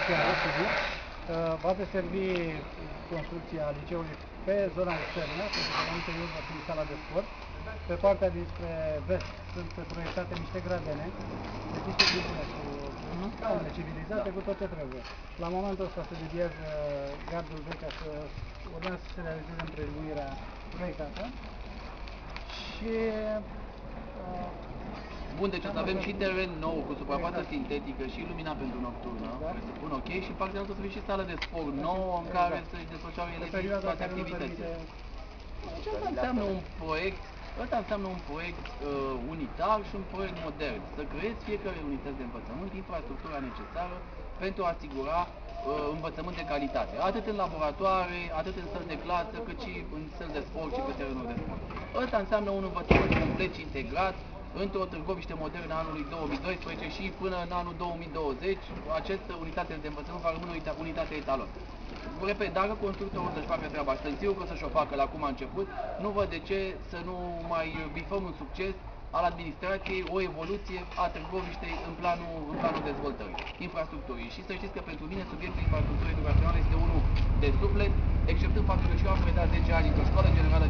inițială, sigur, va deservi construcția liceului pe zona externă, pentru că la interior va fi sala de sport. Pe partea dinspre vest sunt proiectate niște gradene, de piste bune cu scaune civilizate, cu tot ce trebuie. La momentul ăsta se deviază gardul vechi, urmează să se realizeze împrejuirea proiectată. Și bun, deci o să avem și teren nou, cu suprafață sintetică și lumina pentru nocturnă, presupun ok, și partea altă o să fie și sală de sport nouă în care să-și desfășoare elevii toate activitățile. Deci asta înseamnă un proiect, unitar și un proiect modern. Să creezi fiecare unitate de învățământ infrastructura necesară pentru a asigura învățământ de calitate, atât în laboratoare, atât în săli de clasă, cât și în săli de sport și pe terenuri de sport. Asta înseamnă un învățământ complet și integrat într-o Târgoviște modernă a anului 2012 și până în anul 2020, această unitate de învățământ va rămâne unitate etalon. Repet, dacă constructorul să-și facă treaba și sunt sigur că să-și o facă la cum a început, nu văd de ce să nu mai bifăm un succes al administrației, o evoluție a Târgoviștei în planul dezvoltării, infrastructurii. Și să știți că pentru mine subiectul infrastructurii educaționale este unul de suflet, exceptând faptul că și eu am predat 10 ani într-o școală generală